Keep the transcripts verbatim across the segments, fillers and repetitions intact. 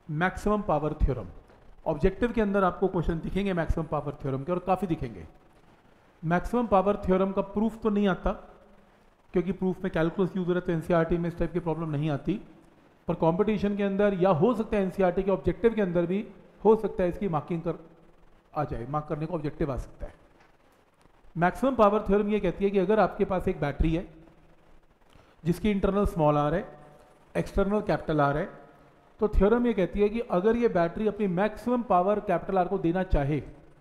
Maximum power theorem. Objective के अंदर आपको क्वेश्चन दिखेंगे मैक्सिमम पावर थ्योरम के, और काफ़ी दिखेंगे। मैक्सिमम पावर थ्योरम का प्रूफ तो नहीं आता, क्योंकि प्रूफ में कैलकुलस यूज हो रहा है, तो एनसीईआरटी में इस टाइप की प्रॉब्लम नहीं आती। पर कंपटीशन के अंदर या हो सकता है एनसीईआरटी के ऑब्जेक्टिव के अंदर भी हो सकता है इसकी मार्किंग कर आ जाए, मार्क करने का ऑब्जेक्टिव आ सकता है। मैक्सिमम पावर थ्योरम ये कहती है कि अगर आपके पास एक बैटरी है जिसकी इंटरनल स्मॉल आर है, एक्सटर्नल कैपिटल आर है, तो थ्योरम ये कहती है कि अगर ये बैटरी अपनी मैक्सिमम पावर कैपिटल आर को देना चाहे,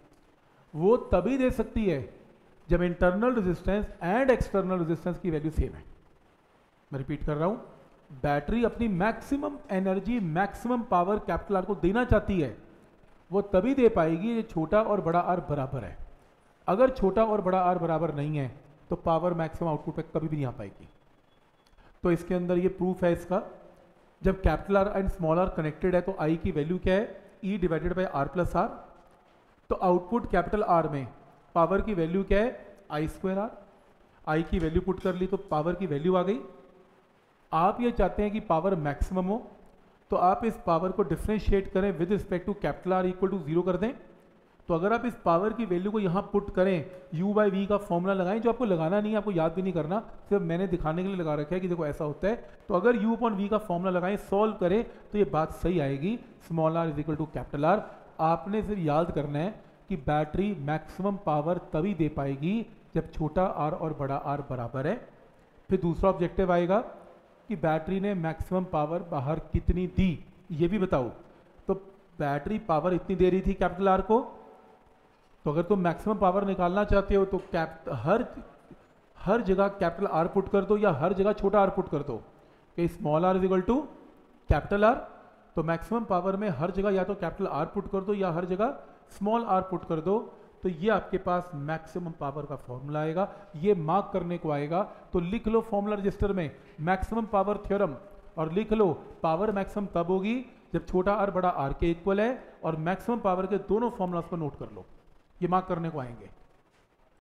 वो तभी दे सकती है जब internal resistance and external resistance की वैल्यू सेम है। मैं रिपीट कर रहा हूं, बैटरी अपनी maximum energy maximum power capital R को देना चाहती है, वो तभी दे पाएगी ये छोटा और बड़ा आर बराबर है। अगर छोटा और बड़ा आर बराबर नहीं है तो पावर मैक्सिमम आउटपुट पे कभी भी नहीं आ पाएगी। तो इसके अंदर ये प्रूफ है इसका, जब capital R and small R connected है तो आई की वैल्यू क्या है, E divided by R plus R. तो आउटपुट कैपिटल आर में पावर की वैल्यू क्या है, आई स्क्वायर आर। आई की वैल्यू पुट कर ली तो पावर की वैल्यू आ गई। आप ये चाहते हैं कि पावर मैक्सिमम हो, तो आप इस पावर को डिफ्रेंशिएट करें with respect to capital R equal to zero कर दें। तो अगर आप इस पावर की वैल्यू को यहाँ पुट करें, u बाई वी का फॉर्मूला लगाएं, जो आपको लगाना नहीं है, आपको याद भी नहीं करना, सिर्फ मैंने दिखाने के लिए लगा रखा है कि देखो ऐसा होता है। तो अगर u अपॉन वी का फॉर्मूला लगाएं, सॉल्व करें, तो ये बात सही आएगी, small R is equal to capital R. आपने सिर्फ याद करना है कि बैटरी मैक्सिमम पावर तभी दे पाएगी जब छोटा आर और बड़ा आर बराबर है। फिर दूसरा ऑब्जेक्टिव आएगा कि बैटरी ने मैक्सिमम पावर बाहर कितनी दी, ये भी बताओ। तो बैटरी पावर इतनी दे रही थी कैपिटल आर को, तो अगर तुम मैक्सिमम पावर निकालना चाहते हो तो कैप हर हर जगह कैपिटल आर पुट कर दो या हर जगह छोटा आर पुट कर दो कि small R is equal to capital R. तो मैक्सिमम पावर में हर जगह या तो कैपिटल आर पुट कर दो या हर जगह स्मॉल आर पुट कर दो, तो ये आपके पास मैक्सिमम पावर का फॉर्मूला आएगा। ये मार्क करने को आएगा, तो लिख लो फॉर्मूला रजिस्टर में मैक्सिमम पावर थ्योरम, और लिख लो पावर मैक्सिमम तब होगी जब छोटा आर बड़ा आर के इक्वल है, और मैक्सिमम पावर के दोनों फॉर्मूलास को नोट कर लो, ये मार्क करने को आएंगे।